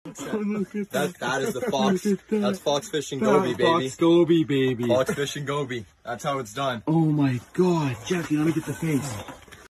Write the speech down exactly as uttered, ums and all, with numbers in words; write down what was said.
That, that is the fox. That's fox fishing goby, baby. Fox goby, baby. Fox fishing goby. That's how it's done. Oh my god. Jackie, let me get the face.